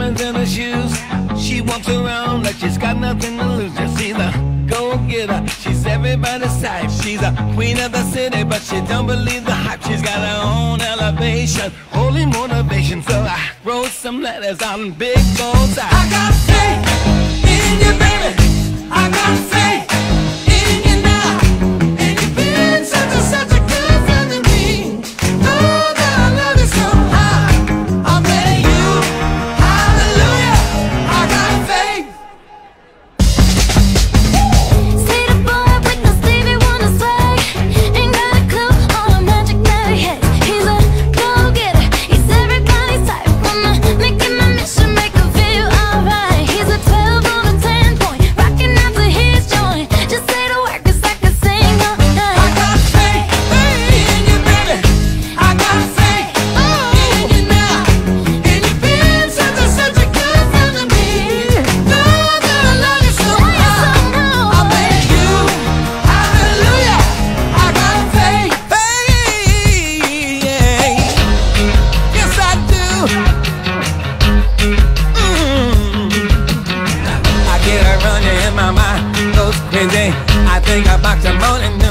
diamonds in her shoes. She walks around like she's got nothing to lose. Just see the go-getter, she's everybody's type. She's a queen of the city, but she don't believe the hype. She's got her own elevation, holy motivation. So I wrote some letters on big bullseye. I got faith in you, baby. I got faith in you now. And you've been such a good friend to me. Oh, that I love you so high. I'll play you, hallelujah. I got faith. See the boy with no Stevie Wonder swag. Ain't got a clue on a magic that he has. He's a go-getter, he's everybody's type. Wanna make him a mission, make him feel alright. He's a 12 on a 10 point, rocking out to his joint. Just say the word 'cause I can sing all night. I got faith in you, baby. I got faith in you now. And you've been such a good friend to me. Know that I love you so much. I'll make you, hallelujah. I got faith, yeah. Yes, I do. I get a running in my mind, goes crazy. I think about the morning.